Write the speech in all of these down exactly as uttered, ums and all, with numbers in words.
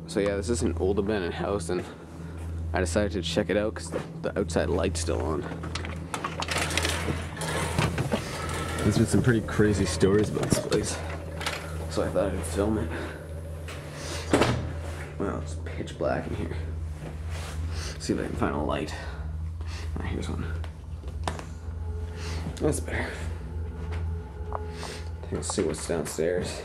So yeah, this is an old abandoned house, and I decided to check it out because the, the outside light's still on. There's been some pretty crazy stories about this place, so I thought I'd film it. Well, it's pitch black in here. See if I can find a light. Ah, here's one. That's better. Let's see what's downstairs.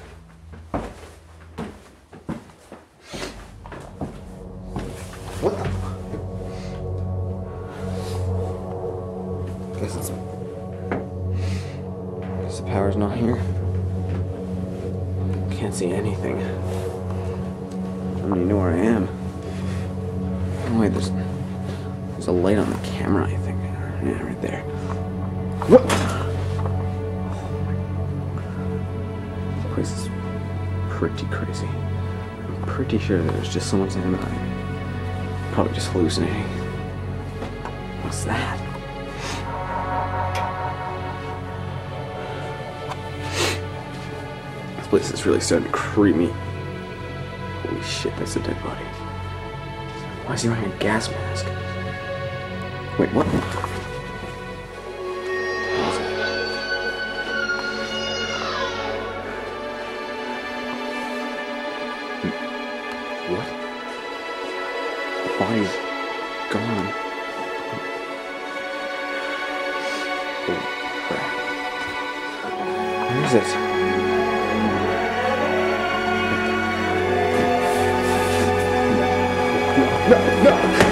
What the? Guess it's. Guess the power's not here. Can't see anything. I don't even know where I am. Oh wait, there's there's a light on the camera. I think. Yeah, right there. What? This place is pretty crazy. I'm pretty sure that there's just someone standing behind me. Probably just hallucinating. What's that? This place is really starting to creep me. Holy shit, that's a dead body. Why is he wearing a gas mask? Wait, what? What? The body's gone. Oh, crap. Where is it? No, no, no!